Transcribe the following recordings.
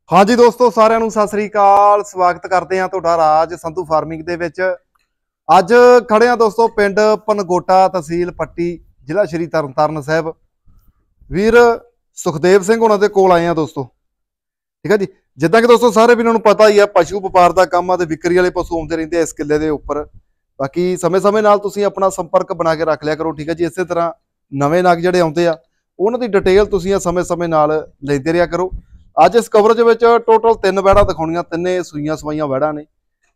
हाँ जी दोस्तों, साਰਿਆਂ ਨੂੰ सत श्री अकाल। स्वागत करते हैं ਤੁਹਾਡਾ ਰਾਜ ਸੰਧੂ ਫਾਰਮਿੰਗ ਦੇ ਵਿੱਚ। ਅੱਜ ਖੜੇ ਆ ਦੋਸਤੋ ਪਿੰਡ ਪਨਗੋਟਾ, ਤਹਿਸੀਲ ਪੱਟੀ, ਜ਼ਿਲ੍ਹਾ ਸ਼੍ਰੀ ਤਰਨਤਾਰਨ ਸਾਹਿਬ। ਵੀਰ ਸੁਖਦੇਵ ਸਿੰਘ ਉਹਨਾਂ ਦੇ ਕੋਲ ਆਏ ਆ ਦੋਸਤੋ। ਠੀਕ ਹੈ ਜੀ, ਜਿੱਦਾਂ ਕਿ ਦੋਸਤੋ ਸਾਰੇ ਵੀਰਾਂ ਨੂੰ ਪਤਾ ਹੀ ਆ, ਪਸ਼ੂ ਵਪਾਰ ਦਾ ਕੰਮ ਆ ਤੇ ਵਿਕਰੀ ਵਾਲੇ ਪਸ਼ੂ ਆਉਂਦੇ ਰਹਿੰਦੇ ਇਸ ਕਿੱਲੇ ਦੇ ਉੱਪਰ। ਬਾਕੀ ਸਮੇਂ-ਸਮੇਂ ਨਾਲ ਤੁਸੀਂ ਆਪਣਾ ਸੰਪਰਕ ਬਣਾ ਕੇ ਰੱਖ ਲਿਆ ਕਰੋ। ਠੀਕ ਹੈ ਜੀ, ਇਸੇ ਤਰ੍ਹਾਂ ਨਵੇਂ ਨਗ ਜਿਹੜੇ ਆਉਂਦੇ ਆ ਉਹਨਾਂ ਦੀ ਡਿਟੇਲ ਤੁਸੀਂ ਸਮੇਂ-ਸਮੇਂ ਨਾਲ ਲੈਂਦੇ ਰਿਹਾ ਕਰੋ। ਅੱਜ ਇਸ ਕਵਰੇਜ ਵਿੱਚ ਟੋਟਲ 3 ਵੈੜਾਂ ਦਿਖਾਉਣੀਆਂ, ਤਿੰਨੇ ਸੂਈਆਂ ਸਵਾਈਆਂ ਵੈੜਾਂ ਨੇ।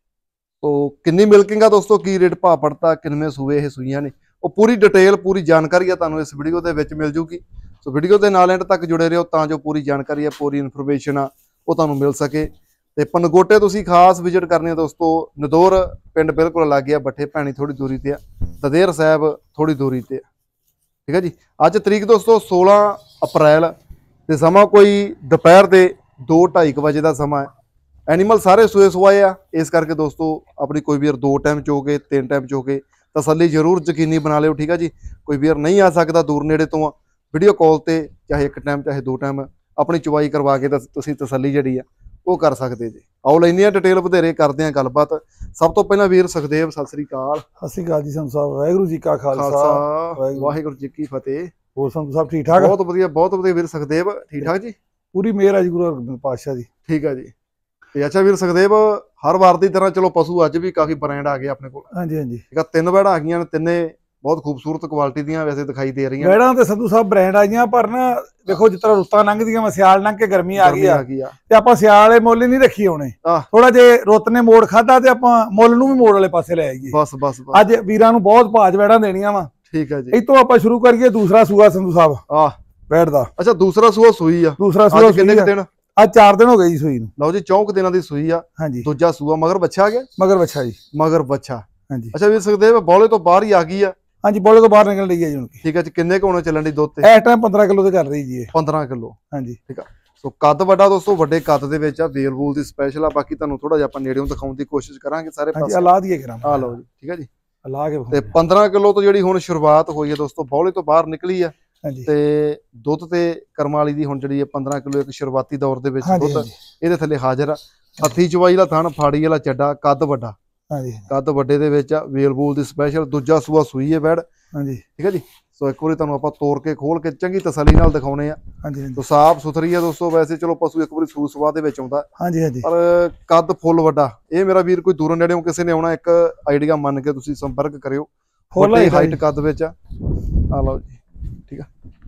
ਤੋ ਕਿੰਨੀ ਮਿਲਕਿੰਗ ਆ ਦੋਸਤੋ, ਕੀ ਰੇਟ ਭਾਅ ਪੜਤਾ, ਕਿੰਨੇ ਸੂਏ ਇਹ ਸੂਈਆਂ ਨੇ, ਉਹ ਪੂਰੀ ਡਿਟੇਲ ਪੂਰੀ ਜਾਣਕਾਰੀ ਆ ਤੁਹਾਨੂੰ ਇਸ ਵੀਡੀਓ ਦੇ ਵਿੱਚ ਮਿਲ ਜੂਗੀ। ਸੋ ਵੀਡੀਓ ਦੇ ਨਾਲ ਐਂਡ ਤੱਕ ਜੁੜੇ ਰਹੋ ਤਾਂ ਜੋ ਪੂਰੀ ਜਾਣਕਾਰੀ ਆ, ਪੂਰੀ ਇਨਫੋਰਮੇਸ਼ਨ ਆ ਉਹ ਤੁਹਾਨੂੰ ਮਿਲ ਸਕੇ। ਤੇ ਪਨਗੋਟੇ ਤੁਸੀਂ ਖਾਸ ਵਿਜ਼ਿਟ ਕਰਨੀ ਆ ਦੋਸਤੋ। ਨਦੌਰ ਪਿੰਡ ਬਿਲਕੁਲ ਲੱਗ ਗਿਆ, ਬੱਠੇ ਭੈਣੀ ਥੋੜੀ ਦੂਰੀ ਤੇ ਆ, ਦਦੇਰ ਸਾਹਿਬ ਥੋੜੀ ਦੂਰੀ ਤੇ ਆ। ਠੀਕ ਹੈ ਜੀ, ਅੱਜ ਤਰੀਕ ਦੋਸਤੋ 16 ਅਪ੍ਰੈਲ ਤੇ ਸਮਾਂ ਕੋਈ ਦੁਪਹਿਰ ਦੇ 2-2:30 ਵਜੇ ਦਾ ਸਮਾਂ ਹੈ। ਐਨੀਮਲ ਸਾਰੇ ਸੂਏ ਸਵਾਏ ਆ, ਇਸ ਕਰਕੇ ਦੋਸਤੋ ਆਪਣੀ ਕੋਈ ਵੀਰ 2 ਟਾਈਮ ਚੋਗੇ 3 ਟਾਈਮ ਚੋਗੇ ਤਸੱਲੀ ਜ਼ਰੂਰ ਯਕੀਨੀ ਬਣਾ ਲਿਓ। ਠੀਕ ਹੈ ਜੀ, ਕੋਈ ਵੀਰ ਨਹੀਂ ਆ ਸਕਦਾ ਦੂਰ ਨੇੜੇ ਤੋਂ ਆ, ਵੀਡੀਓ ਕਾਲ ਤੇ ਚਾਹੇ 1 ਟਾਈਮ ਚਾਹੇ 2 ਟਾਈਮ ਆਪਣੀ ਚੁਵਾਈ ਕਰਵਾ ਕੇ ਤੁਸੀਂ ਤਸੱਲੀ ਜਿਹੜੀ ਆ ਉਹ ਕਰ ਸਕਦੇ ਜੀ। ਆਓ ਲੈਂਦੇ ਆ ਡਿਟੇਲ, ਵਧੇਰੇ ਕਰਦੇ ਆ ਗੱਲਬਾਤ। ਸਭ ਤੋਂ ਪਹਿਲਾਂ ਵੀਰ ਸੁਖਦੇਵ, ਸਤਿ ਸ੍ਰੀ ਅਕਾਲ। ਸਤਿ ਸ੍ਰੀ ਅਕਾਲ ਜੀ ਸੰਧੂ ਸਾਹਿਬ। ਵਾਹਿਗੁਰੂ ਜੀ ਕਾ ਖਾਲਸਾ, ਵਾਹਿਗੁਰੂ ਜੀ ਕੀ ਫਤਿਹ। ਹੋਰ ਸੰਧੂ ਸਾਹਿਬ ਠੀਕ ਠਾਕ? ਬਹੁਤ ਵਧੀਆ ਵੀਰ ਸੁਖਦੇਵ, ਠੀਕ ਠਾਕ ਜੀ, ਪੂਰੀ ਮਿਹਰ ਹੈ ਜੀ ਗੁਰੂ ਹਰਗੋਬਿੰਦ ਪਾਤਸ਼ਾਹ ਦੀ। ਠੀਕ ਹੈ ਜੀ। ਤੇ ਅੱਛਾ ਵੀਰ ਸੁਖਦੇਵ, ਹਰ ਵਾਰ ਦੀ ਤਰ੍ਹਾਂ ਚਲੋ ਪਸ਼ੂ ਅੱਜ ਵੀ ਕਾਫੀ ਬ੍ਰਾਂਡ ਆ ਗਏ ਆਪਣੇ ਕੋਲ। ਹਾਂਜੀ ਹਾਂਜੀ, ਠੀਕ ਆ, 3 ਵੈੜਾਂ ਆ ਗਈਆਂ ਨੇ, ਤਿੰਨੇ ਬਹੁਤ ਖੂਬਸੂਰਤ ਕੁਆਲਿਟੀ ਦੀਆਂ ਵੈਸੇ ਦਿਖਾਈ ਦੇ ਰਹੀਆਂ। ਵੈੜਾਂ ਤੇ ਸੰਧੂ ਸਾਹਿਬ ਬ੍ਰਾਂਡ ਆਈਆਂ, ਪਰ ਨਾ ਦੇਖੋ ਜਿਸ ਤਰ੍ਹਾਂ ਰੁੱਤਾਂ ਲੰਘਦੀਆਂ ਵਾ, ਸਿਆਲ ਲੰਘ ਕੇ ਗਰਮੀ ਆ ਗਈ ਆ ਤੇ ਆਪਾਂ ਸਿਆਲ ਵਾਲੇ ਮੁੱਲ ਨਹੀਂ ਰੱਖੀ ਆਉਣੇ। ਥੋੜਾ ਜੇ ਰੁੱਤ ਨੇ ਮੋੜ ਖਾਦਾ ਤੇ ਆਪਾਂ ਮੁੱਲ ਨੂੰ ਵੀ ਮੋੜ ਵਾਲੇ ਪਾਸੇ ਲੈ ਆਈਏ। ਬਸ ਅੱਜ ਵੀਰਾਂ ਨੂੰ ਬਹੁਤ ਭਾਜ ਵੈੜਾਂ ਦੇਣੀਆਂ ਵਾ। ਠੀਕ ਹੈ ਜੀ, ਇਤੋਂ ਆਪਾਂ ਸ਼ੁਰੂ ਕਰੀਏ ਦੂਸਰਾ ਸੂਆ ਸੰਧੂ ਸਾਹਿਬ ਵੈੜ ਦਾ। ਅੱਛਾ, ਦੂਸਰਾ ਸੂਆ ਸੂਈ ਆ। ਦੂਸਰਾ ਸੂਆ ਕਿੰਨੇ ਦਿਨ? ਅੱਜ 4 ਦਿਨ ਹੋ ਗਏ ਜੀ ਸੂਈ ਨੂੰ। ਲਓ ਜੀ, 4 ਦਿਨਾਂ ਦੀ ਸੂਈ ਆ। ਹਾਂਜੀ, ਦੂਜਾ ਸੂਆ ਮਗਰ ਬੱਚਾ ਆ ਗਿਆ। ਮਗਰ ਬੱਚਾ ਜੀ, ਮਗਰ ਬੱਚਾ। ਹਾਂਜੀ। ਅੱਛਾ ਵੀਰ ਸੁਖਦੇਵ, ਬੌਲੇ ਤੋਂ ਬਾਹਰ ਹੀ ਆ ਗਈ ਆ। ਹਾਂਜੀ, ਬੋਲੇ ਤੋਂ ਬਾਹਰ ਨਿਕਲ ਰਹੀ ਹੈ ਜੀ ਹੁਣ। ਠੀਕ ਹੈ ਜੀ, ਕਿੰਨੇ ਕੁ ਹੋਣੇ ਚੱਲਣ ਦੀ ਦੁੱਧ ਤੇ? ਇਸ ਟਾਈਮ 15 ਕਿਲੋ ਤੇ ਚੱਲ ਰਹੀ ਜੀ ਇਹ। 15 ਕਿਲੋ। ਹਾਂਜੀ, ਠੀਕ ਆ। ਸੋ ਕੱਦ ਵੱਡਾ ਦੋਸਤੋ, ਵੱਡੇ ਕੱਦ ਦੇ ਵਿੱਚ ਆ, ਵੇਲਵੂਲ ਦੀ ਸਪੈਸ਼ਲ ਆ। ਬਾਕੀ ਤੁਹਾਨੂੰ ਥੋੜਾ ਜਿਹਾ ਆਪਾਂ ਨੇੜਿਓਂ ਦਿਖਾਉਣ ਦੀ ਕੋਸ਼ਿਸ਼ ਕਰਾਂਗੇ ਸਾਰੇ ਪਾਸੇ। ਆ ਲਾ ਦਈਏ ਕਰਾਂ। ਆ ਲਓ ਜੀ, ਠੀਕ ਹੈ ਜੀ, ਲਾ ਕੇ। ਤੇ 15 ਕਿਲੋ ਤੋਂ ਜਿਹੜੀ ਹੁਣ ਸ਼ੁਰੂਆਤ ਹੋਈ ਹੈ ਦੋਸਤੋ, ਬੌਲੇ ਤੋਂ ਬਾਹਰ ਨਿਕਲੀ ਆ। ਹਾਂਜੀ, ਤੇ ਦੁੱਧ ਤੇ ਕਰਮ ਵਾਲੀ ਦੀ ਹੁਣ ਜਿਹੜੀ 15 ਕਿਲੋ ਇੱਕ ਸ਼ੁਰੂਆਤੀ ਦੌਰ ਦੇ ਵਿੱਚ ਦੁੱਧ ਇਹਦੇ ਥੱਲੇ ਹਾਜ਼ਰ ਆ। ਹੱਥੀ ਚਵਾਈ ਦਾ ਥਣ, ਫਾੜੀ ਵਾਲਾ ਚੱਡਾ, ਕੱਦ ਵੱਡਾ। ਹਾਂਜੀ, ਕੱਦ ਵੱਡੇ ਦੇ ਵਿੱਚ ਆ, ਵੇਲਬੂਲ ਦੀ ਸਪੈਸ਼ਲ। ਦੂਜਾ ਸੂਆ ਸੂਈ ਹੈ ਵੈੜ। ਹਾਂਜੀ, ਠੀਕ ਹੈ ਜੀ। ਸੋ ਇੱਕ ਵਾਰੀ ਤੁਹਾਨੂੰ ਆਪਾਂ ਤੋੜ ਕੇ ਖੋਲ ਕੇ ਚੰਗੀ ਤਸੱਲੀ ਨਾਲ ਦਿਖਾਉਣੇ ਆ। ਹਾਂਜੀ, ਸੋ ਸਾਫ ਸੁਥਰੀ ਆ ਦੋਸਤੋ। ਵੈਸੇ ਚਲੋ ਪਸ਼ੂ ਇੱਕ ਵਾਰੀ ਸੂ ਸਵਾ ਦੇ ਵਿੱਚ ਆਉਂਦਾ। ਹਾਂਜੀ ਹਾਂਜੀ, ਪਰ ਕੱਦ ਫੁੱਲ ਵੱਡਾ। ਇਹ ਮੇਰਾ ਵੀਰ ਕੋਈ ਦੂਰੋਂ ਨੇੜਿਓਂ ਕਿਸੇ ਨੇ ਆਉਣਾ, ਇੱਕ ਆਈਡੀਆ ਮੰਨ ਕੇ ਤੁਸੀਂ ਸੰਪਰਕ ਕਰਿਓ। ਵੱਡੀ ਹਾਈਟ ਕੱਦ ਵਿੱਚ ਆ। ਆ ਲਓ ਜੀ, ਠੀਕ ਆ।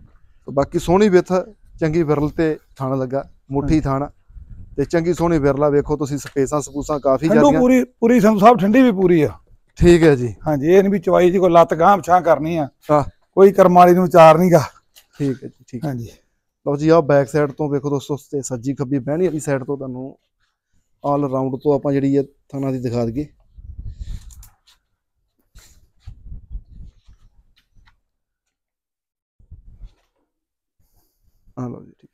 ਬਾਕੀ ਸੋਹਣੀ ਵਿੱਥ, ਚੰਗੀ ਵਿਰਲ ਤੇ ਥਣ ਲੱਗਾ, ਮੁੱਠੀ ਥਣ ਤੇ ਚੰਗੀ ਸੋਹਣੀ ਵਿਰਲਾ। ਵੇਖੋ ਤੁਸੀਂ, ਸਪੇਸਾਂ ਸਪੂਸਾਂ ਕਾਫੀ ਜ਼ਿਆਦੀਆਂ। ਪੂਰੀ ਸੰਧੂ ਸਾਹਿਬ ਠੰਡੀ ਵੀ ਪੂਰੀ ਆ। ਠੀਕ ਹੈ ਜੀ। ਹਾਂਜੀ, ਇਹ ਨਹੀਂ ਵੀ ਚਵਾਈ ਜੀ ਕੋਈ ਲੱਤ ਗਾਂਹ ਪਛਾਂ ਕਰਨੀ ਆ, ਹਾਂ, ਕੋਈ ਕਰਮ ਵਾਲੀ ਨੂੰ ਵਿਚਾਰ ਨਹੀਂਗਾ। ਠੀਕ ਹੈ ਜੀ, ਠੀਕ। ਹਾਂਜੀ, ਲਓ ਜੀ, ਆਹ ਬੈਕ ਸਾਈਡ ਤੋਂ ਵੇਖੋ ਦੋਸਤੋ, ਤੇ ਸੱਜੀ ਖੱਬੀ ਬਹਿਣੀ ਵਾਲੀ ਸਾਈਡ ਤੋਂ ਤੁਹਾਨੂੰ ਆਲ ਰਾਉਂਡ ਤੋਂ ਆਪਾਂ ਜਿਹੜੀ ਹੈ ਥਣਾ ਦੀ ਦਿਖਾ ਦਈਏ। ਆ ਲਓ ਜੀ,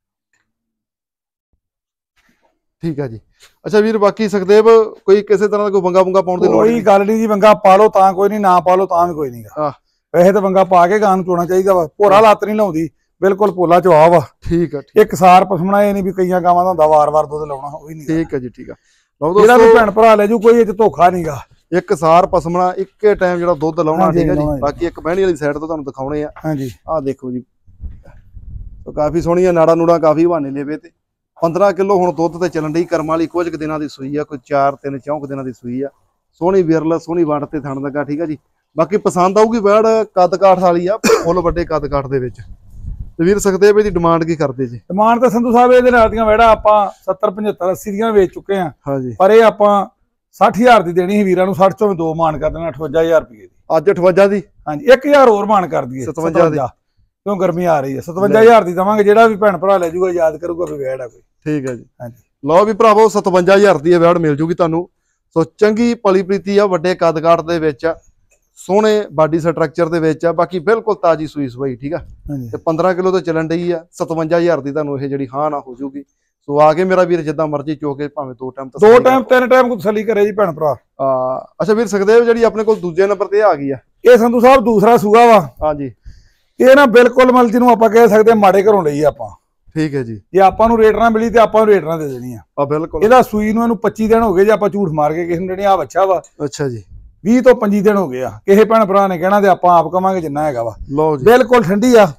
ਠੀਕ ਹੈ ਜੀ। ਅੱਛਾ ਵੀਰ, ਬਾਕੀ ਸੁਖਦੇਵ ਕੋਈ ਕਿਸੇ ਤਰ੍ਹਾਂ ਦਾ ਕੋਈ ਵੰਗਾ ਵੁੰਗਾ ਪਾਉਣ ਦੀ ਲੋੜ ਕੋਈ ਗੱਲ ਨਹੀਂ ਜੀ। ਵੰਗਾ ਪਾ ਲਓ ਤਾਂ ਕੋਈ ਨਹੀਂ, ਨਾ ਪਾ ਲਓ ਤਾਂ ਵੀ ਕੋਈ ਨਹੀਂਗਾ। ਵੈਸੇ ਤਾਂ ਵੰਗਾ ਪਾ ਕੇ ਗਾਂ ਨੂੰ ਚੋਣਾ ਚਾਹੀਦਾ ਵਾ। ਭੋਰਾ ਲੱਤ ਨਹੀਂ ਲਾਉਂਦੀ, ਬਿਲਕੁਲ ਪੋਲਾ ਚਵਾ ਵਾ। ਠੀਕ ਹੈ, ਇੱਕ ਸਾਰ ਪਸਮਣਾ। ਇਹ ਨਹੀਂ ਵੀ ਕਈਆਂ ਗਾਵਾਂ ਦਾ ਹੁੰਦਾ ਵਾਰ-ਵਾਰ ਦੁੱਧ ਲਾਉਣਾ, ਉਹ ਵੀ ਨਹੀਂ। ਠੀਕ ਹੈ ਜੀ, ਠੀਕ ਆ। ਲਓ ਜਿਹੜਾ ਵੀ ਭੈਣ ਭਰਾ ਲੈ ਜੂ, ਕੋਈ ਇਹ ਚ ਧੋਖਾ ਨਹੀਂਗਾ। ਇੱਕ ਸਾਰ ਪਸਮਣਾ, ਇੱਕੇ ਟਾਈਮ ਜਿਹੜਾ ਦੁੱਧ ਲਾਉਣਾ। ਠੀਕ ਹੈ ਜੀ। ਬਾਕੀ ਇੱਕ ਬਹਿਣੀ ਵਾਲੀ ਸਾਈਡ ਤੋਂ ਤੁਹਾਨੂੰ ਦਿਖਾਉਣੇ ਆ। ਹਾਂਜੀ, ਆਹ ਦੇਖੋ ਜੀ, ਕਾਫੀ ਸੋਹਣੀਆਂ ਨਾੜਾ ਨੂੜਾ, ਕਾਫੀ ਬਹਾਨੇ ਲੇਵੇ ਤੇ 15 ਕਿਲੋ ਹੁਣ ਦੁੱਧ ਤੇ ਚੱਲਣ ਦੀ। ਕਰਮ ਵਾਲੀ ਕੁਝ ਕੁ ਦਿਨਾਂ ਦੀ ਸੂਈ ਆ, ਕੋਈ 4-3-4 ਦਿਨਾਂ ਦੀ ਸੂਈ ਆ। ਸੋਹਣੀ ਵਿਰਲ, ਸੋਹਣੀ ਵੰਡ ਤੇ ਥਣ ਲੱਗਾ। ਠੀਕ ਹੈ ਜੀ, ਬਾਕੀ ਪਸੰਦ ਆਊਗੀ ਵੈੜ। ਕੱਦ ਕਾਠ ਵਾਲੀ ਆ, ਫੁੱਲ ਵੱਡੇ ਕੱਦ ਕਾਠ ਦੇ ਵਿੱਚ। ਤੇ ਵੀਰ ਸੁਖਦੇਵ ਇਹਦੀ ਡਿਮਾਂਡ ਕੀ ਕਰਦੇ ਜੀ? ਡਿਮਾਂਡ ਤਾਂ ਸੰਧੂ ਸਾਹਿਬ ਇਹਦੇ ਨਾਲ ਦੀਆਂ ਵੈੜਾਂ ਆਪਾਂ 70-75-80 ਦੀਆਂ ਵੇਚ ਚੁੱਕੇ ਆ। ਹਾਂਜੀ, ਪਰ ਇਹ ਆਪਾਂ 60,000 ਦੀ ਦੇਣੀ ਸੀ ਵੀਰਾਂ ਨੂੰ। 60 ਚੋਂ 2 ਮਾਨ ਕਰ ਦੇਣਾ, 58,000 ਰੁਪਏ ਦੀ। ਅੱਜ 58 ਦੀ? ਹਾਂਜੀ, 1,000 ਹੋਰ ਮਾਨ ਕਰ ਦਈਏ। 57 ਦੀ, ਕਿਉਂ ਗਰਮੀ ਆ ਰਹੀ ਹੈ। 57,000 ਦੀ ਦਵਾਂਗੇ। ਜਿਹੜਾ ਵੀ ਭੈਣ ਭਰਾ ਲੈ ਜੂਗਾ ਯਾਦ ਕਰੂਗਾ ਵੀ ਵੈੜ ਆ ਕੋਈ। ਠੀਕ ਹੈ ਜੀ। ਹਾਂਜੀ, ਲਓ ਵੀ ਭਰਾਵੋ, 57,000 ਦੀ ਵੈੜ ਮਿਲ ਜੂਗੀ ਤੁਹਾਨੂੰ। ਸੋ ਚੰਗੀ ਪਲੀ ਪ੍ਰੀਤੀ ਆ, ਵੱਡੇ ਕੱਦ ਕਾਠ ਦੇ ਵਿੱਚ ਆ, ਸੋਹਣੇ ਬਾਡੀ ਸਟਰਕਚਰ ਦੇ ਵਿੱਚ ਆ। ਬਾਕੀ ਬਿਲਕੁਲ ਤਾਜੀ ਸੂਈ ਸਵਾਈ। ਠੀਕ ਆ, ਤੇ 15 ਕਿਲੋ ਤੋਂ ਚੱਲਣ ਡਈ ਆ। 57,000 ਦੀ ਤੁਹਾਨੂੰ ਇਹ ਜਿਹੜੀ ਹਾਂ ਨਾ ਹੋ ਜੂਗੀ। ਸੋ ਆ ਕੇ ਮੇਰਾ ਵੀਰ ਜਿੱਦਾਂ ਮਰਜ਼ੀ ਚੋਕੇ, ਭਾਵੇਂ 2 ਟਾਈਮ 3 ਟਾਈਮ ਕੋ ਤਸੱਲੀ ਕਰੇ ਜੀ ਭੈਣ ਭਰਾ। ਅੱਛਾ ਵੀਰ ਸੁਖਦੇਵ, ਜਿਹੜੀ ਆਪਣੇ ਕੋਲ ਦੂਜੇ ਨੰਬਰ ਤੇ ਆ ਗਈ ਆ, ਇਹ ਸੰਧੂ ਸਾਹਿਬ ਦੂਸਰਾ ਸੂਆ ਵਾ। ਹਾਂਜੀ, ਇਹ ਨਾ ਬਿਲਕੁਲ ਮਤਲਬ ਜਿਹਨੂੰ ਆਪਾਂ ਕਹਿ ਸਕਦੇ ਮਾੜੇ ਘਰੋਂ ਲਈ ਆਪਾਂ। ਠੀਕ ਹੈ ਜੀ। ਜੇ ਆਪਾਂ ਨੂੰ ਰੇਟ ਨਾ ਮਿਲੀ ਤੇ ਆਪਾਂ ਨੂੰ ਰੇਟ ਨਾ ਦੇ ਦੇਣੀ ਆ ਬਿਲਕੁਲ। ਇਹਦਾ ਸੂਈ ਨੂੰ ਇਹਨੂੰ 25 ਦਿਨ ਹੋ ਗਏ ਜੇ ਆਪਾਂ ਝੂਠ ਮਾਰ ਕੇ ਕਿਸੇ ਨੂੰ ਦੇਣੀ ਆ ਬੱਚਾ ਵਾ। ਅੱਛਾ ਜੀ। 20 ਤੋਂ 25 ਦਿਨ ਹੋ ਗਏ ਆ, ਕਿਸੇ ਭੈਣ ਭਰਾ ਨੇ ਕਹਿਣਾ ਤੇ ਆਪਾਂ ਆਪ ਕਵਾਂਗੇ ਜਿੰਨਾ ਹੈਗਾ ਵਾ। ਲਓ ਜੀ ਬਿਲਕੁਲ ਠੰਡੀ ਆ।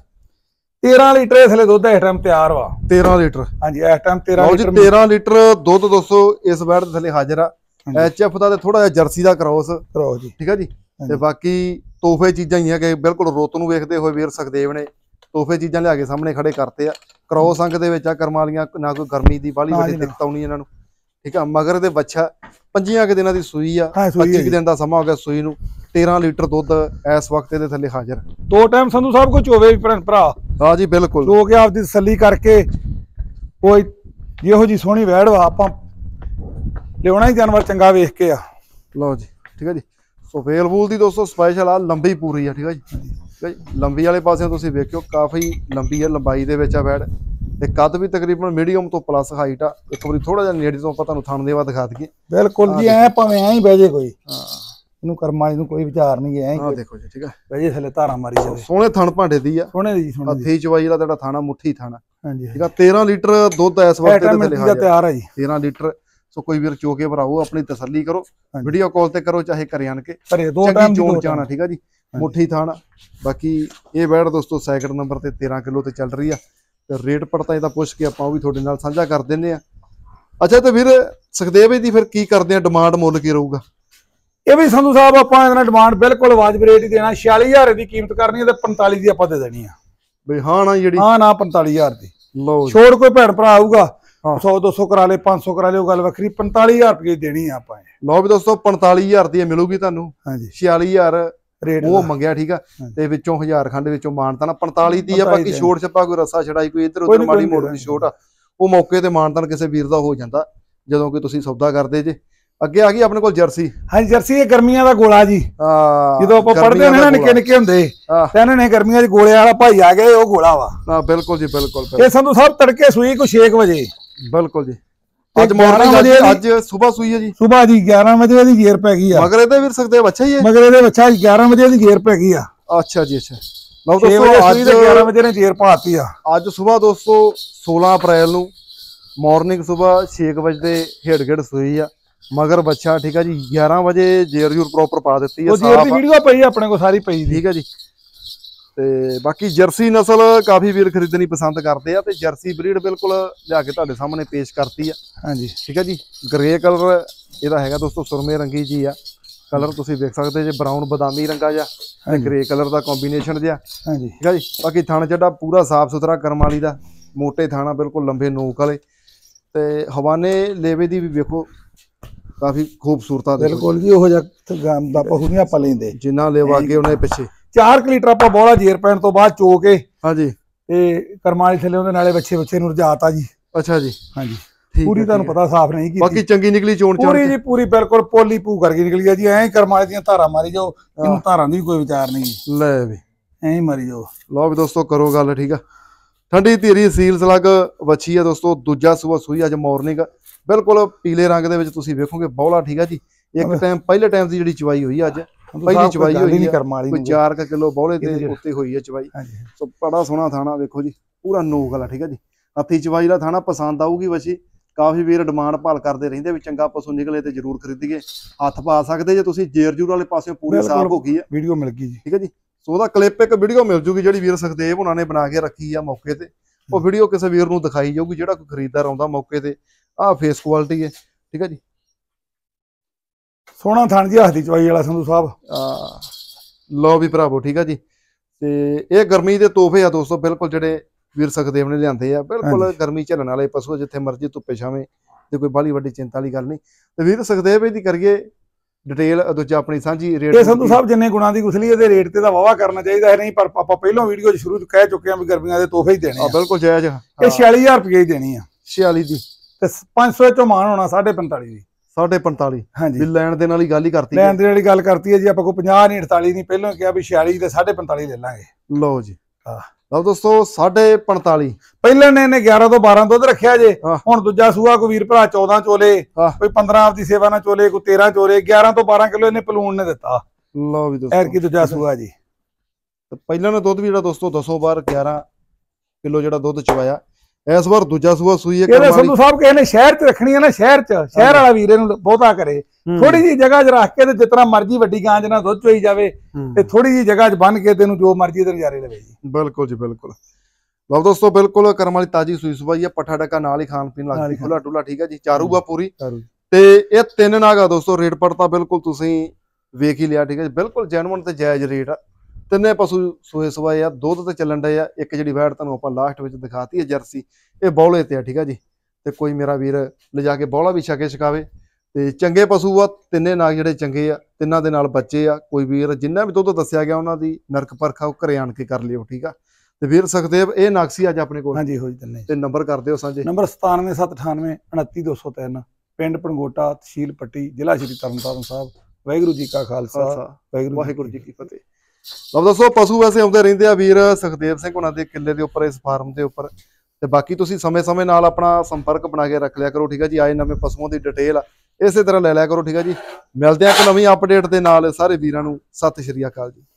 13 ਲੀਟਰ ਇਸ ਵੇਲੇ ਦੁੱਧ ਇਸ ਟਾਈਮ ਤਿਆਰ ਵਾ। 13 ਲੀਟਰ ਹਾਂਜੀ ਇਸ ਟਾਈਮ 13 ਲੀਟਰ 13 ਲੀਟਰ ਦੁੱਧ ਦੋਸਤੋ ਇਸ ਵੈੜ ਦੇ ਥੱਲੇ ਹਾਜ਼ਰ ਆ। HF ਦਾ ਤੇ ਥੋੜਾ ਜਿਹਾ ਜਰਸੀ ਦਾ ਕ੍ਰੋਸ ਜੀ, ਠੀਕ ਆ ਜੀ। ਤੇ ਬਾਕੀ ਤੋਹਫੇ ਚੀਜ਼ਾਂ ਹੀ ਆ ਕਿ ਬਿਲਕੁਲ ਰੁੱਤ ਨੂੰ ਵੇਖਦੇ ਹੋਏ ਵੀਰ ਸੁਖਦੇਵ ਨੇ ਤੋਹਫੇ ਚੀਜ਼ਾਂ ਲਿਆ ਕੇ ਸਾਹਮਣੇ ਖੜੇ ਕਰਤੇ ਆ। ਕ੍ਰੋਸ ਅੰਗ ਦੇ ਵਿੱਚ ਆ ਕਰਮ ਵਾਲੀਆਂ, ਨਾ ਕੋਈ ਗਰਮੀ ਦੀ ਬਾਹਲੀ ਵੱਡੀ ਦਿੱਕਤ ਆਉਣੀ ਇਹਨਾਂ ਨੂੰ, ਠੀਕ ਆ। ਮਗਰ ਦੇ ਬੱਚਾ 5 ਦਿਨਾਂ ਦੀ ਸੂਈ ਆ, 25 ਦਿਨ ਦਾ ਸਮਾਂ ਹੋ ਗਿਆ ਸੂਈ ਨੂੰ। 13 ਲੀਟਰ ਦੁੱਧ ਇਸ ਵਕਤ ਇਹਦੇ ਥੱਲੇ ਹਾਜ਼ਰ। 2 ਟਾਈਮ ਸੰਧੂ ਸਾਹਿਬ ਕੁਝ ਹੋਵੇ ਭਰਾ। ਹਾਂ ਜੀ ਬਿਲਕੁਲ। ਲੋਕ ਆਪਦੀ ਤਸੱਲੀ ਕਰਕੇ ਕੋਈ ਜਿਹੋ ਜੀ ਸੋਹਣੀ ਵੈੜ ਵਾ ਆਪਾਂ ਲਿਆਉਣਾ ਹੀ ਜਾਨਵਰ ਚੰਗਾ ਵੇਖ ਕੇ ਆ। ਲਓ ਜੀ ਠੀਕ ਹੈ ਜੀ। ਸੋ ਫੇਲ ਫੂਲ ਦੀ ਦੋਸਤੋ ਸਪੈਸ਼ਲ ਆ, ਲੰਬੀ ਪੂਰੀ ਆ, ਠੀਕ ਹੈ ਜੀ। ਠੀਕ ਹੈ ਜੀ। ਲੰਬੀ ਵਾਲੇ ਪਾਸੇ ਤੁਸੀਂ ਵੇਖਿਓ ਕਾਫੀ ਲੰਬੀ ਆ, ਲੰਬਾਈ ਦੇ ਵਿੱਚ ਆ ਵੈੜ। ਤੇ ਕੱਦ ਵੀ ਤਕਰੀਬਨ ਮੀਡੀਅਮ ਤੋਂ ਪਲੱਸ ਹਾਈਟ ਆ। ਇੱਕ ਵਾਰੀ ਥੋੜਾ ਜਿਹਾ ਨੇੜੇ ਤੋਂ ਆਪਾਂ ਤੁਹਾਨੂੰ ਥਣ ਦੇਵਾ ਦਿਖਾ ਦਈਏ। ਬਿਲਕੁਲ ਜੀ ਐ ਭਾਵੇਂ ਐਂ ਹੀ ਬਹਿ ਜੇ ਕੋਈ। ਇਹਨੂੰ ਕਰਮਾਂ ਨੂੰ ਕੋਈ ਵਿਚਾਰ ਨਹੀਂ ਐ। ਆਹ ਦੇਖੋ ਜੀ, ਠੀਕ ਹੈ। ਬਹਿ ਜੇ ਥੱਲੇ ਧਾਰਾਂ ਮਾਰੀ ਜਾਵੇ। ਸੋਹਣੇ ਥਣ ਭਾਂਡੇ ਦੀ ਆ, ਸੋਹਣੇ ਦੀ ਸੋਹਣੇ ਹੱਥੀ ਚਵਾਈ ਦਾ ਤੁਹਾਡਾ ਥਾਣਾ ਮੁੱਠੀ ਥਾਣਾ। ਹਾਂਜੀ ਠੀਕ ਆ। 13 ਲੀਟਰ ਦੁੱਧ ਇਸ ਵਕਤ ਦੇ ਥੱਲੇ ਹਾਜ਼ਰ ਤਿਆਰ ਆ ਜੀ। 13 ਲੀਟਰ। ਸੋ ਕੋਈ ਵੀਰ ਚੋ ਕੇ ਭਰਾਓ, ਆਪਣੀ ਤਸੱਲੀ ਕਰੋ, ਵੀਡੀਓ ਕਾਲ ਤੇ ਕਰੋ, ਚਾਹੇ ਘਰੇ ਆਣ ਕੇ। ਘਰੇ 2 ਟਾਈਮ ਚੋਣ ਚਾਣਾ, ਠੀਕ ਆ ਜੀ। ਮੁੱਠੀ ਥਾਣਾ। ਬਾਕੀ ਇਹ ਵੈੜ ਦੋਸਤੋ ਸੈਕਿੰਡ ਨੰਬਰ ਤੇ 13 ਕਿਲੋ ਤੇ ਚੱਲ ਰਹੀ ਆ। ਤੇ ਰੇਟ ਪੜਤਾ ਇਹਦਾ ਪੁੱਛ ਕੇ ਆਪਾਂ ਉਹ ਵੀ ਤੁਹਾਡੇ ਨਾਲ ਸਾਂਝਾ ਕਰ ਦਿੰਨੇ ਆ। ਅੱਛਾ ਤੇ ਵੀਰ ਸੁਖਦੇਵ ਦੀ ਫਿਰ ਕੀ ਕਰਦੇ ਆ, ਡਿਮਾਂਡ ਮੁੱਲ ਕੀ ਰਹੂਗਾ? ਇਹ ਵੀ ਸੰਧੂ ਸਾਹਿਬ ਆਪਾਂ ਇਹਦਾ ਡਿਮਾਂਡ ਬਿਲਕੁਲ ਵਾਜਬ ਰੇਟ ਹੀ ਦੇਣਾ। 46000 ਦੀ ਕੀਮਤ ਕਰਨੀ ਹੈ ਤੇ 45 ਦੀ ਆਪਾਂ ਦੇ ਦੇਣੀ ਆ ਬਈ। ਹਾਂ ਨਾ ਜਿਹੜੀ ਹਾਂ ਨਾ 45000 ਦੀ। ਲਓ ਛੋੜ ਕੋਈ ਭੈਣ ਭਰਾ ਆਊਗਾ 100 200 ਕਰਾ ਲੇ, 500 ਕਰਾ ਲੇ, ਉਹ ਗੱਲ ਵੱਖਰੀ। 45000 ਰੁਪਏ ਦੇਣੀ ਆ ਆਪਾਂ। ਲਓ ਵੀ ਦੋਸਤੋ 45000 ਦੀ ਮਿਲੂਗੀ ਤੁਹਾਨੂੰ। ਹਾਂਜੀ 46000 ਰੇਟ ਉਹ ਮੰਗਿਆ, ਠੀਕ ਆ। ਤੇ ਵਿੱਚੋਂ 1000 ਖੰਡ ਵਿੱਚੋਂ ਮਾਨਤਾਨ 45 ਦੀ ਆ। ਬਾਕੀ ਛੋੜ ਛੱਪਾ ਕੋਈ ਰੱਸਾ ਛੜਾਈ ਕੋਈ ਇੱਧਰ ਉੱਧਰ ਮਾੜੀ ਮੋੜ ਦੀ ਛੋਟ ਆ, ਉਹ ਮੌਕੇ ਤੇ ਮਾਨਤਾਨ ਕਿਸੇ ਵੀਰ ਦਾ ਹੋ ਜਾਂਦਾ ਜਦੋਂ ਕਿ ਤੁਸੀਂ ਸੌਦਾ ਕਰਦੇ ਜੇ। ਅੱਗੇ ਆ ਗਈ ਆਪਣੇ ਕੋਲ ਜਰਸੀ। ਹਾਂਜੀ ਜਰਸੀ ਇਹ ਗਰਮੀਆਂ ਦਾ ਗੋਲਾ ਜੀ। ਜਦੋਂ ਆਪਾਂ ਪੜਦੇ ਹੁੰਦੇ ਨਾ ਨਿੱਕੇ ਨਿੱਕੇ ਹੁੰਦੇ ਤਾਂ ਇਹਨਾਂ ਨੇ ਗਰਮੀਆਂ ਦੇ ਗੋਲੇ ਵਾਲਾ ਭਾਈ ਆ ਗਏ, ਉਹ ਗੋਲਾ ਵਾ। ਹਾਂ ਬਿਲਕੁਲ ਜੀ ਬਿਲਕੁਲ। ਇਹ ਸੰਧੂ ਸਾਹਿਬ ਤੜਕੇ ਸੂਈ ਕੋਈ 6 ਵਜੇ। ਬਿਲਕੁਲ ਜੀ। ਅੱਜ ਮਾਰਨਿੰਗ ਅੱਜ ਸਵੇਰ ਸੂਈ ਹੈ ਜੀ। ਸਵੇਰ ਜੀ 11 ਵਜੇ ਦੀ ਗੇਰ ਪੈ ਗਈ ਆ। ਮਗਰ ਇਹਦੇ ਵੀਰ ਸਕਦੇ ਬੱਚਾ ਹੀ ਹੈ। ਮਗਰ ਇਹਦੇ ਬੱਚਾ 11 ਵਜੇ ਦੀ ਗੇਰ ਪੈ ਗਈ ਆ। ਅੱਛਾ ਜੀ ਅੱਛਾ। ਲਓ ਦੋਸਤੋ ਅੱਜ 11 ਵਜੇ ਨੇ ਗੇਰ ਪਾਤੀ ਆ। ਅੱਜ ਸਵੇਰ ਦੋਸਤੋ 16 ਅਪ੍ਰੈਲ ਨੂੰ ਮਾਰਨਿੰਗ ਸਵੇਰ 6 ਵਜੇ ਦੇ ਹੇੜ ਸੂਈ ਆ। ਮਗਰ ਬੱਚਾ, ਠੀਕ ਆ ਜੀ। 11 ਵਜੇ ਜੇਰ ਜੂਰ ਪ੍ਰੋਪਰ ਪਾ ਦਿੱਤੀ ਹੈ। ਉਹ ਜੇਰ ਦੀ ਵੀਡੀਓ ਪਈ ਆਪਣੇ ਕੋਲ ਸਾਰੀ ਪਈ, ਠੀਕ ਆ ਜੀ। ਤੇ ਬਾਕੀ ਜਰਸੀ ਨਸਲ ਕਾਫੀ ਵੀਰ ਖਰੀਦਣੀ ਪਸੰਦ ਕਰਦੇ ਆ ਤੇ ਜਰਸੀ ਬਰੀਡ ਬਿਲਕੁਲ ਲਿਆ ਕੇ ਤੁਹਾਡੇ ਸਾਹਮਣੇ ਪੇਸ਼ ਕਰਤੀ ਆ। ਹਾਂਜੀ ਠੀਕ ਆ ਜੀ। ਗ੍ਰੇ ਕਲਰ ਇਹਦਾ ਹੈਗਾ ਦੋਸਤੋ, ਸੁਰਮੇ ਰੰਗੀ ਜੀ ਆ ਕਲਰ, ਤੁਸੀਂ ਵੇਖ ਸਕਦੇ ਜੇ। ਬਰਾਊਨ ਬਦਾਮੀ ਰੰਗਾ ਜਿਹਾ ਤੇ ਗ੍ਰੇ ਕਲਰ ਦਾ ਕੰਬੀਨੇਸ਼ਨ ਜਿਹਾ। ਹਾਂਜੀ ਠੀਕ ਆ ਜੀ। ਬਾਕੀ ਥਣ ਚੱਡਾ ਪੂਰਾ ਸਾਫ ਸੁਥਰਾ ਕਰਮ ਵਾਲੀ ਦਾ, ਮੋਟੇ ਥਾਣਾ, ਬਿਲਕੁਲ ਲੰਬੇ ਨੋਕ ਵਾਲੇ। ਤੇ ਹਵਾਨੇ ਲੇਵੇ ਦੀ ਵੀ ਵੇਖੋ ਕਾਫੀ ਖੂਬਸੂਰਤ ਆ। ਬਿਲਕੁਲ ਜੀ ਉਹੋ ਜਿਹਾ ਦਾ ਪਹੂ ਨਹੀਂ ਆਪਾਂ ਲੈਂਦੇ, ਜਿੰਨਾ ਲੇਵਾ ਅੱਗੇ ਉਹਨੇ ਪਿੱਛੇ। 4 ਲੀਟਰ ਆਪਾਂ ਬੋਲਾ ਜੇਰ ਪੈਣ ਤੋਂ ਬਾਅਦ ਚੋ ਕੇ ਹਾਂਜੀ ਤੇ ਕਰਮਾਲੀ ਥੱਲੇ ਉਹਦੇ ਨਾਲੇ ਬੱਚੇ ਨੂੰ ਰਜਾਤਾ ਜੀ। ਅੱਛਾ ਜੀ। ਹਾਂਜੀ ਪੂਰੀ ਤੁਹਾਨੂੰ ਪਤਾ ਸਾਫ਼ ਨਹੀਂ ਕੀਤੀ। ਬਾਕੀ ਚੰਗੀ ਨਿਕਲੀ ਚੋਣ ਪੂਰੀ ਜੀ ਪੂਰੀ ਬਿਲਕੁਲ ਪੋਲੀ ਪੂ ਕਰਕੇ ਨਿਕਲੀ ਆ ਜੀ। ਐਂ ਕਰਮਾਲੀ ਦੀਆਂ ਧਾਰਾਂ ਮਾਰੀ ਜਾਓ, ਇਹਨੂੰ ਧਾਰਾਂ ਦੀ ਕੋਈ ਵਿਚਾਰ ਨਹੀਂ। ਲੈ ਵੀ ਐਂ ਹੀ ਮਾਰੀ ਜਾਓ। ਲਓ ਵੀ ਦੋਸਤੋ ਕਰੋ ਗੱਲ, ਠੀਕ ਆ। ਠੰਡੀ ਧੀਰੀ ਸੀਲ ਸਲੱਗ ਵੱਛੀ ਆ ਦੋਸਤੋ। ਦੂਜਾ ਸੂਆ ਸੂਈ ਅੱਜ ਮਾਰਨਿੰਗ, ਬਿਲਕੁਲ ਪੀਲੇ ਰੰਗ ਦੇ ਵਿੱਚ ਤੁਸੀਂ ਵੇਖੋਗੇ ਬੌਲਾ, ਠੀਕ ਆ ਜੀ। ਇੱਕ ਟਾਈਮ ਪਹਿਲੇ ਟਾਈਮ ਦੀ ਜਿਹੜੀ ਚਵਾਈ ਹੋਈ ਅੱਜ, ਪਹਿਲੀ ਚਵਾਈ ਹੋਈ ਆ, ਕੋਈ 4 ਕਿਲੋ ਬੌਲੇ ਦੇ ਉੱਤੇ ਹੋਈ ਆ ਚਵਾਈ। ਸੋ ਬੜਾ ਸੋਹਣਾ ਥਾਣਾ ਵੇਖੋ ਜੀ, ਪੂਰਾ ਨੋਕ ਵਾਲਾ, ਠੀਕ ਆ ਜੀ। ਹੱਥੀ ਚਵਾਈ ਦਾ ਥਾਣਾ ਪਸੰਦ ਆਊਗੀ ਵੱਛੀ। ਕਾਫੀ ਵੀਰ ਡਿਮਾਂਡ ਭਾਲ ਕਰਦੇ ਰਹਿੰਦੇ ਵੀ ਚੰਗਾ ਪਸ਼ੂ ਨਿਕਲੇ ਤੇ ਜ਼ਰੂਰ ਖਰੀਦੀਏ। ਹੱਥ ਪਾ ਸਕਦੇ ਜੇ ਤੁਸੀਂ। ਜੇਰ ਜੂਰ ਵਾਲੇ ਪਾਸੇ ਪੂਰੀ ਸਾਫ਼ ਹੋ ਗਈ ਆ। ਵੀਡੀਓ ਮਿਲ ਗਈ ਜੀ, ਠੀਕ ਆ ਜੀ। ਸੋ ਉਹਦਾ ਕਲਿੱਪ ਇੱਕ ਵੀਡੀਓ ਮਿਲ ਜੂਗੀ ਜਿਹੜੀ ਵੀਰ ਸੁਖਦੇਵ ਉਹਨਾਂ ਨੇ ਬਣਾ ਕੇ ਰੱਖੀ ਆ ਮੌਕੇ ਤੇ। ਉਹ ਵੀਡੀਓ ਕਿਸੇ ਵੀਰ ਨੂੰ ਦਿਖਾਈ ਜਾਊਗੀ ਜਿਹੜਾ ਕੋਈ ਖਰੀਦਦਾਰ ਆਉਂਦਾ ਮੌਕੇ ਤੇ। ਆਹ ਫੇਸ ਕੁਆਲਿਟੀ ਹੈ, ਠੀਕ ਆ ਜੀ। ਸੋਹਣਾ ਥਣ ਜੀ, ਹੱਥ ਦੀ ਚਵਾਈ ਵਾਲਾ ਸੰਧੂ ਸਾਹਿਬ। ਲਓ ਵੀ ਭਰਾਵੋ, ਠੀਕ ਆ ਜੀ। ਤੇ ਇਹ ਗਰਮੀ ਦੇ ਤੋਹਫੇ ਆ ਦੋਸਤੋ, ਬਿਲਕੁਲ ਜਿਹੜੇ ਵੀਰ ਸੁਖਦੇਵ ਨੇ ਲਿਆਂਦੇ ਆ। ਬਿਲਕੁਲ ਗਰਮੀ ਝੱਲਣ ਵਾਲੇ ਪਸ਼ੂ, ਜਿੱਥੇ ਮਰਜ਼ੀ ਧੁੱਪੇ ਛਾਵੇਂ ਤੇ ਕੋਈ ਬਾਹਲੀ ਵੱਡੀ ਚਿੰਤਾ ਵਾਲੀ ਗੱਲ ਨਹੀਂ। ਤੇ ਵੀਰ ਸੁਖਦੇਵ ਇਹਦੀ ਕਰੀਏ ਡਿਟੇਲ ਦੂਜਾ ਆਪਣੀ ਸਾਂਝੀ ਰੇਟ। ਇਹ ਸੰਧੂ ਸਾਹਿਬ ਜਿੰਨੇ ਗੁਣਾ ਦੀ ਗੁਸਲੀ ਇਹਦੇ ਰੇਟ ਤੇ ਤਾਂ ਵਾਵਾ ਕਰਨਾ ਚਾਹੀਦਾ ਹੈ। ਨਹੀਂ ਪਰ ਆਪਾਂ ਪਹਿਲਾਂ ਵੀਡੀਓ 'ਚ ਸ਼ੁਰੂ 'ਚ ਕਹਿ ਚੁੱਕੇ ਆ ਵੀ ਗਰਮੀਆਂ ਦੇ ਤੋਹਫੇ ਹੀ ਦੇਣੇ ਆ। ਬਿਲਕੁਲ ਜਾਇਜ਼। ਇਹ 46000 ਰੁਪਏ ਹੀ ਦੇਣੀ ਆ। 46 ਦੀ ਤੇ 500 ਚੋਂ ਮਾਨ ਹੋਣਾ 45.5 ਦੀ। 45.5 ਹਾਂਜੀ ਵੀ ਲੈਣ ਦੇ ਨਾਲ ਹੀ ਗੱਲ ਹੀ ਕਰਤੀ। ਲੈਣ ਦੇ ਵਾਲੀ ਗੱਲ ਕਰਤੀ ਹੈ ਜੀ। ਆਪਾਂ ਕੋਈ 50 ਨਹੀਂ 48 ਨਹੀਂ, ਪਹਿਲਾਂ ਕਿਹਾ ਵੀ 46 ਤੇ 45.5 ਲੈ ਲਾਂਗੇ। ਲਓ ਜੀ। ਲਓ ਦੋਸਤੋ 45.5 ਪਹਿਲਾਂ ਨੇ 11 ਤੋਂ 12 ਦੁੱਧ ਰੱਖਿਆ ਜੇ। ਹੁਣ ਦੂਜਾ ਸੂਆ ਕੋਈ ਵੀਰ ਭਰਾ 14 ਚੋਲੇ, ਕੋਈ 15 ਆਪਦੀ ਸੇਵਾ ਨਾਲ ਚੋਲੇ, ਕੋਈ 13 ਚੋਲੇ। 11 ਤੋਂ 12 ਕਿਲੋ ਇਹਨੇ ਪਲੂਣ ਨੇ ਦਿੱਤਾ। ਲਓ ਵੀ ਦੋਸਤੋ ਐਰ ਕੀ ਦੂਜਾ ਸੂਆ ਜੀ। ਪਹਿਲਾਂ ਨੇ ਦੁੱਧ ਵੀ ਜਿਹੜਾ ਦੋਸਤੋ 200 ਬਾਰ 11 ਕਿਲੋ ਜਿਹੜਾ ਦੁੱਧ ਚਵਾਇਆ। ਇਸ ਵਾਰ ਦੂਜਾ ਸੂਆ ਸੂਈ ਹੈ ਇਹਦੇ ਸੰਧੂ ਸਾਹਿਬ ਕਿਸੇ ਨੇ ਸ਼ਹਿਰ 'ਚ ਰੱਖਣੀ ਹੈ ਨਾ, ਸ਼ਹਿਰ ਵਾਲਾ ਵੀਰ ਇਹਨੂੰ ਬਹੁਤਾ ਕਰੇ, ਥੋੜੀ ਜੀ ਜਗ੍ਹਾ 'ਚ ਰੱਖ ਕੇ ਤੇ ਜਿਤਨਾ ਮਰਜ਼ੀ ਵੱਡੀ ਗਾਂ ਨਾਲ ਦੁੱਧ ਚੋਈ ਜਾਵੇ ਤੇ ਥੋੜੀ ਜੀ ਜਗ੍ਹਾ 'ਚ ਬੰਨ ਕੇ ਤੈਨੂੰ ਜੋ ਮਰਜ਼ੀ ਤੇ ਨਜ਼ਾਰੇ ਲਵੇ ਜੀ। ਬਿਲਕੁਲ ਜੀ ਬਿਲਕੁਲ। ਲਓ ਦੋਸਤੋ ਬਿਲਕੁਲ ਕਰਮ ਵਾਲੀ ਤਾਜੀ ਸੂਈ ਸੁਬਾਈ ਆ, ਪੱਠਾ ਡੱਕਾ ਨਾਲ ਹੀ ਖਾਣ ਪੀਣ ਲੱਗਦੀ, ਖੁੱਲਾ ਡੁੱਲਾ ਠੀਕ ਹੈ ਜੀ, ਚਾਰੂ ਆ ਪੂਰੀ। ਤੇ ਇਹ 3 ਨਾਗ ਆ ਦੋਸਤੋ, ਰੇਟ ਪੜਤਾ ਬਿਲਕੁਲ ਤੁਸੀਂ ਵੇਖ ਹੀ ਲਿਆ ਠੀਕ ਹੈ ਜੀ, ਬਿਲਕੁਲ ਜੈਨੂਅਨ ਤੇ ਜਾਇਜ਼ ਰੇਟ ਆ। ਤਿੰਨੇ ਪਸ਼ੂ ਸੂਏ ਸਵਾਏ ਆ, ਦੁੱਧ ਤੇ ਚੱਲਣ ਡਏ ਆ। ਇੱਕ ਜਿਹੜੀ ਵੈੜ ਤੁਹਾਨੂੰ ਆਪਾਂ ਲਾਸਟ ਵਿੱਚ ਦਿਖਾਤੀ ਹੈ ਜਰਸੀ, ਇਹ ਬੌਲੇ ਤੇ ਆ ਠੀਕ ਹੈ ਜੀ। ਤੇ ਕੋਈ ਮੇਰਾ ਵੀਰ ਲਿਜਾ ਕੇ ਬੌਲਾ ਵੀ ਛਕੇ ਛਕਾਵੇ। ਤੇ ਚੰਗੇ ਪਸ਼ੂ ਆ, ਤਿੰਨੇ ਨਾਗ ਜਿਹੜੇ ਚੰਗੇ ਆ, ਤਿੰਨਾਂ ਦੇ ਨਾਲ ਬੱਚੇ ਆ। ਕੋਈ ਵੀਰ ਜਿੰਨਾ ਵੀ ਦੁੱਧ ਦੱਸਿਆ ਗਿਆ ਉਹਨਾਂ ਦੀ ਨਰਕ ਪਰਖਾ ਉਹ ਘਰੇ ਆਣ ਕੇ ਕਰ ਲਿਓ ਠੀਕ ਆ। ਤੇ ਵੀਰ ਸੁਖਦੇਵ ਇਹ ਨਾਗਸੀ ਅੱਜ ਆਪਣੇ ਕੋਲ? ਹਾਂਜੀ ਹੋ ਜੀ ਤਿੰਨੇ। ਤੇ ਨੰਬਰ ਕਰ ਦਿਓ ਸਾਂਝੇ। ਨੰਬਰ 9779 29203, ਪਿੰਡ ਪਣਗੋਟਾ, ਤਹਿਸੀਲ ਪੱਟੀ, ਜ਼ਿਲ੍ਹਾ ਸ਼੍ਰੀ ਤਰਨਤਾਰਨ ਸਾਹਿਬ। ਵਾਹਿਗੁਰੂ ਜੀ ਕਾ ਖਾਲਸਾ, ਵਾਹਿਗੁਰੂ ਜੀ ਕੀ ਫਤਿਹ। ਲਓ ਦੋਸਤੋ ਪਸ਼ੂ ਵੈਸੇ ਆਉਂਦੇ ਰਹਿੰਦੇ ਆ ਵੀਰ ਸੁਖਦੇਵ ਸਿੰਘ ਉਹਨਾਂ ਦੇ ਕਿੱਲੇ ਦੇ ਉੱਪਰ, ਇਸ ਫਾਰਮ ਦੇ ਉੱਪਰ। ਤੇ ਬਾਕੀ ਤੁਸੀਂ ਸਮੇਂ-ਸਮੇਂ ਨਾਲ ਆਪਣਾ ਸੰਪਰਕ ਬਣਾ ਕੇ ਰੱਖ ਲਿਆ ਕਰੋ ਠੀਕ ਹੈ ਜੀ। ਆਏ ਨਵੇਂ ਪਸ਼ੂਆਂ ਦੀ ਡਿਟੇਲ ਇਸੇ ਤਰ੍ਹਾਂ ਲੈ ਲਿਆ ਕਰੋ ਠੀਕ ਹੈ ਜੀ। ਮਿਲਦੇ ਆ ਇੱਕ ਨਵੀਂ ਅਪਡੇਟ ਦੇ ਨਾਲ। ਸਾਰੇ ਵੀਰਾਂ ਨੂੰ ਸਤਿ ਸ਼੍ਰੀ ਅਕਾਲ ਜੀ।